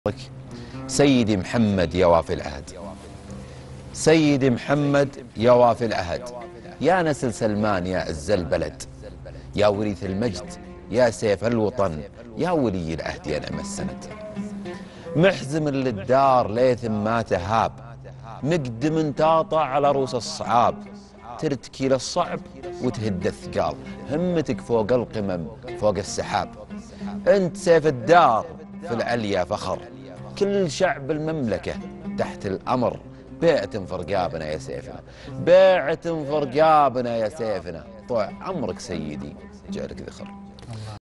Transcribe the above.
سيدي محمد يا وافي العهد، سيدي محمد يا وافي العهد، يا نسل سلمان يا عز البلد، يا وريث المجد يا سيف الوطن، يا ولي العهد يا نعم السند. محزم للدار ليثم ما تهاب، مقدم تاطع على رؤوس الصعاب، ترتكي للصعب وتهد الثقال، همتك فوق القمم فوق السحاب. انت سيف الدار في العليا فخر، كل شعب المملكة تحت الأمر. بيعة فرقابنا يا سيفنا، بيعة فرقابنا يا سيفنا، طوع عمرك سيدي جعلك ذخر.